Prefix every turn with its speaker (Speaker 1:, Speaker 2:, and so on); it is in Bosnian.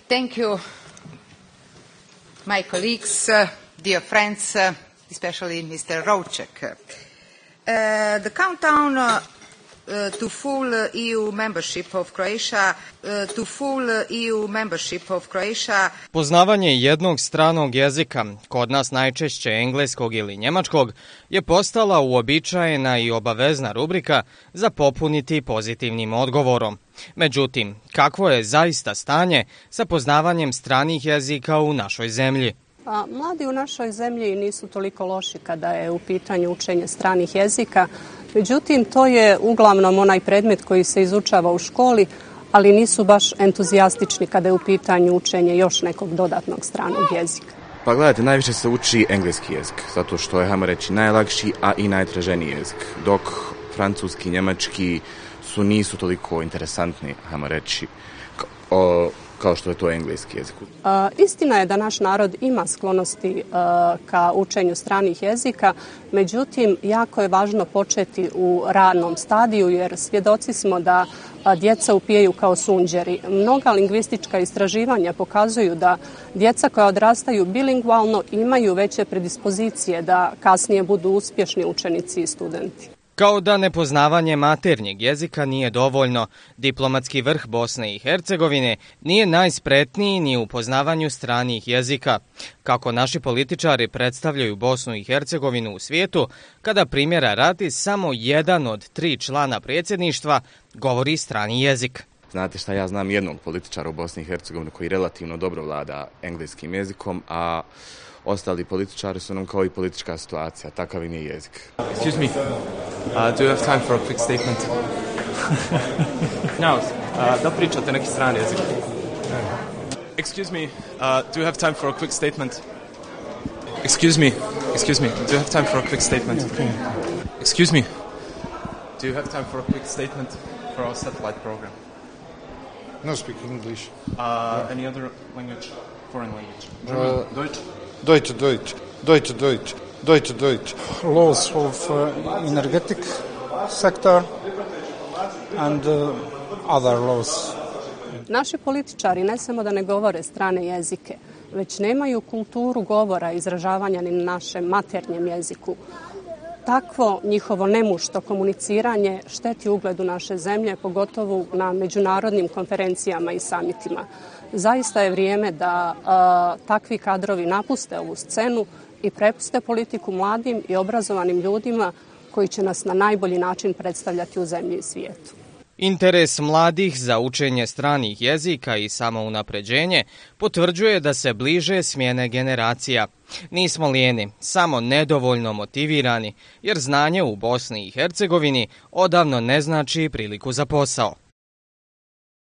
Speaker 1: Thank you, my colleagues, dear friends, especially Mr. Rouček. The countdown to full EU membership of Croatia,
Speaker 2: Poznavanje jednog stranog jezika, kod nas najčešće engleskog ili njemačkog, je postala uobičajena i obavezna rubrika za popuniti pozitivnim odgovorom. Međutim, kakvo je zaista stanje sa poznavanjem stranih jezika u našoj zemlji?
Speaker 3: Mladi u našoj zemlji nisu toliko loši kada je u pitanju učenje stranih jezika. Međutim, to je uglavnom onaj predmet koji se izučava u školi, ali nisu baš entuzijastični kada je u pitanju učenje još nekog dodatnog stranog jezika.
Speaker 4: Pa gledajte, najviše se uči engleski jezik, zato što je, hajmo reći, najlakši, a i najtraženiji jezik. Dok francuski, njemački nisu toliko interesantni, hajmo reći, kao što je to engleski jezik.
Speaker 3: Istina je da naš narod ima sklonosti ka učenju stranih jezika, međutim, jako je važno početi u ranom stadiju, jer svjedoci smo da djeca upijaju kao sunđeri. Mnoga lingvistička istraživanja pokazuju da djeca koja odrastaju bilingvalno imaju veće predispozicije da kasnije budu uspješni učenici i studenti.
Speaker 2: Kao da nepoznavanje maternjeg jezika nije dovoljno, diplomatski vrh Bosne i Hercegovine nije najspretniji ni u poznavanju stranih jezika. Kako naši političari predstavljaju Bosnu i Hercegovinu u svijetu, kada primjera radi samo jedan od 3 člana predsjedništva govori strani jezik.
Speaker 4: Znate šta, ja znam jednog političara u Bosni i Hercegovini koji relativno dobro vlada engleskim jezikom, a ostali političari su nam kao i politička situacija, takav im je jezik.
Speaker 5: Excuse me, do you have time for a quick statement? No, da pričate neki strani jezik. Excuse me, do you have time for a quick statement? Excuse me, do you have time for a quick statement? Excuse me, do you have time for a quick statement for our satellite program?
Speaker 6: No speak English.
Speaker 5: Any other language, foreign language? German, Deutsch?
Speaker 6: Deutsch. Laws of energetic sector and other laws.
Speaker 3: Naši političari ne samo da ne govore strane jezike, već nemaju kulturu govora i izražavanja ni na našem maternjem jeziku. Takvo njihovo nemušto komuniciranje šteti ugledu naše zemlje, pogotovo na međunarodnim konferencijama i samitima. Zaista je vrijeme da takvi kadrovi napuste ovu scenu i prepuste politiku mladim i obrazovanim ljudima koji će nas na najbolji način predstavljati u zemlji i svijetu.
Speaker 2: Interes mladih za učenje stranih jezika i samounapređenje potvrđuje da se bliže smjene generacija. Nismo lijeni, samo nedovoljno motivirani, jer znanje u Bosni i Hercegovini odavno ne znači priliku za posao.